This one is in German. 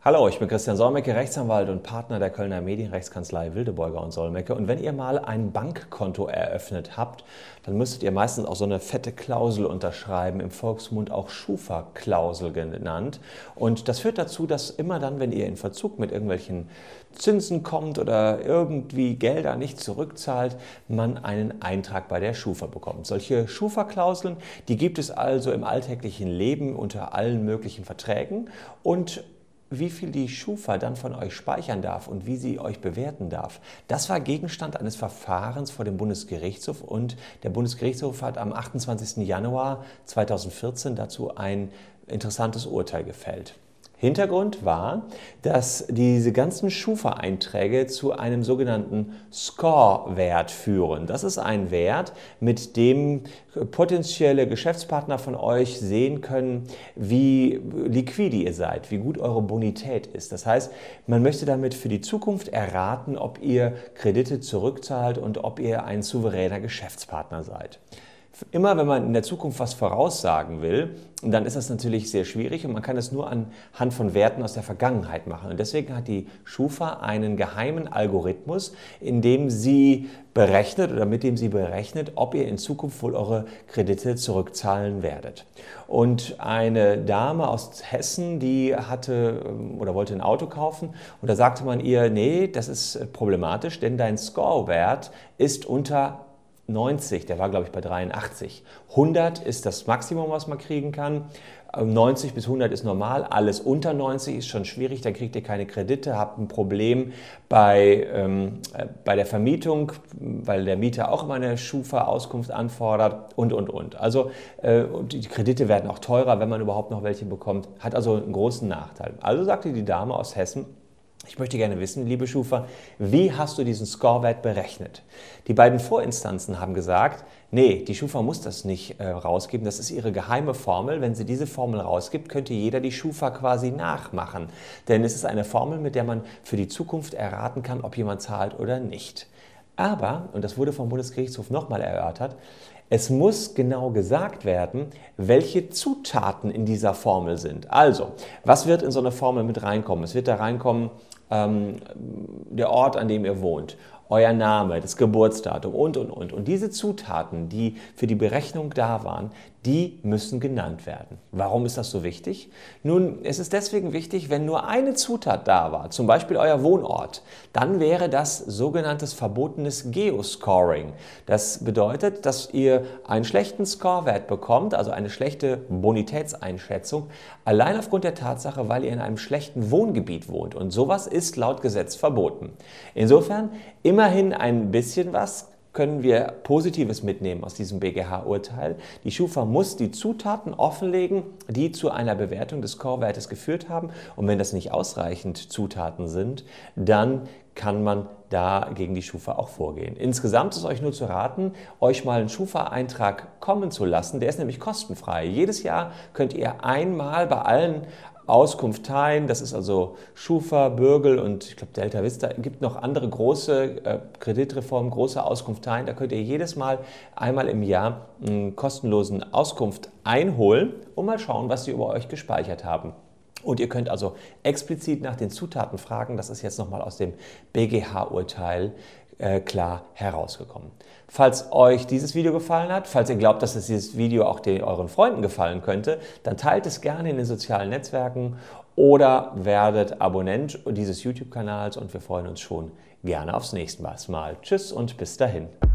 Hallo, ich bin Christian Solmecke, Rechtsanwalt und Partner der Kölner Medienrechtskanzlei Wildeborger und Solmecke. Und wenn ihr mal ein Bankkonto eröffnet habt, dann müsstet ihr meistens auch so eine fette Klausel unterschreiben, im Volksmund auch Schufa-Klausel genannt. Und das führt dazu, dass immer dann, wenn ihr in Verzug mit irgendwelchen Zinsen kommt oder irgendwie Gelder nicht zurückzahlt, man einen Eintrag bei der Schufa bekommt. Solche Schufa-Klauseln, die gibt es also im alltäglichen Leben unter allen möglichen Verträgen, und wie viel die Schufa dann von euch speichern darf und wie sie euch bewerten darf, das war Gegenstand eines Verfahrens vor dem Bundesgerichtshof, und der Bundesgerichtshof hat am 28. Januar 2014 dazu ein interessantes Urteil gefällt. Hintergrund war, dass diese ganzen Schufa-Einträge zu einem sogenannten Score-Wert führen. Das ist ein Wert, mit dem potenzielle Geschäftspartner von euch sehen können, wie liquide ihr seid, wie gut eure Bonität ist. Das heißt, man möchte damit für die Zukunft erraten, ob ihr Kredite zurückzahlt und ob ihr ein souveräner Geschäftspartner seid. Immer wenn man in der Zukunft was voraussagen will, dann ist das natürlich sehr schwierig, und man kann es nur anhand von Werten aus der Vergangenheit machen. Und deswegen hat die Schufa einen geheimen Algorithmus, in dem sie berechnet oder mit dem sie berechnet, ob ihr in Zukunft wohl eure Kredite zurückzahlen werdet. Und eine Dame aus Hessen, die hatte oder wollte ein Auto kaufen, und da sagte man ihr: Nee, das ist problematisch, denn dein Scorewert ist unter 90, der war glaube ich bei 83. 100 ist das Maximum, was man kriegen kann. 90 bis 100 ist normal, alles unter 90 ist schon schwierig, dann kriegt ihr keine Kredite, habt ein Problem bei der Vermietung, weil der Mieter auch immer eine Schufa-Auskunft anfordert und. Also die Kredite werden auch teurer, wenn man überhaupt noch welche bekommt, hat also einen großen Nachteil. Also sagte die Dame aus Hessen: Ich möchte gerne wissen, liebe Schufa, wie hast du diesen Scorewert berechnet? Die beiden Vorinstanzen haben gesagt: Nee, die Schufa muss das nicht rausgeben, das ist ihre geheime Formel. Wenn sie diese Formel rausgibt, könnte jeder die Schufa quasi nachmachen. Denn es ist eine Formel, mit der man für die Zukunft erraten kann, ob jemand zahlt oder nicht. Aber, und das wurde vom Bundesgerichtshof nochmal erörtert, es muss genau gesagt werden, welche Zutaten in dieser Formel sind. Also, was wird in so eine Formel mit reinkommen? Es wird da reinkommen der Ort, an dem ihr wohnt, euer Name, das Geburtsdatum und. Und diese Zutaten, die für die Berechnung da waren, die müssen genannt werden. Warum ist das so wichtig? Nun, es ist deswegen wichtig, wenn nur eine Zutat da war, zum Beispiel euer Wohnort, dann wäre das sogenanntes verbotenes Geoscoring. Das bedeutet, dass ihr einen schlechten Scorewert bekommt, also eine schlechte Bonitätseinschätzung, allein aufgrund der Tatsache, weil ihr in einem schlechten Wohngebiet wohnt. Und sowas ist laut Gesetz verboten. Insofern immerhin ein bisschen was können wir Positives mitnehmen aus diesem BGH-Urteil. Die Schufa muss die Zutaten offenlegen, die zu einer Bewertung des Scorewertes geführt haben. Und wenn das nicht ausreichend Zutaten sind, dann kann man da gegen die Schufa auch vorgehen. Insgesamt ist euch nur zu raten, euch mal einen Schufa-Eintrag kommen zu lassen. Der ist nämlich kostenfrei. Jedes Jahr könnt ihr einmal bei allen Auskunfteien, das ist also Schufa, Bürgel und ich glaube Delta Vista, gibt noch andere große Kreditreformen, große Auskunfteien. Da könnt ihr jedes Mal einmal im Jahr einen kostenlosen Auskunft einholen und mal schauen, was sie über euch gespeichert haben. Und ihr könnt also explizit nach den Zutaten fragen. Das ist jetzt nochmal aus dem BGH-Urteil klar herausgekommen. Falls euch dieses Video gefallen hat, falls ihr glaubt, dass dieses Video auch euren Freunden gefallen könnte, dann teilt es gerne in den sozialen Netzwerken oder werdet Abonnent dieses YouTube-Kanals, und wir freuen uns schon gerne aufs nächste Mal. Tschüss und bis dahin.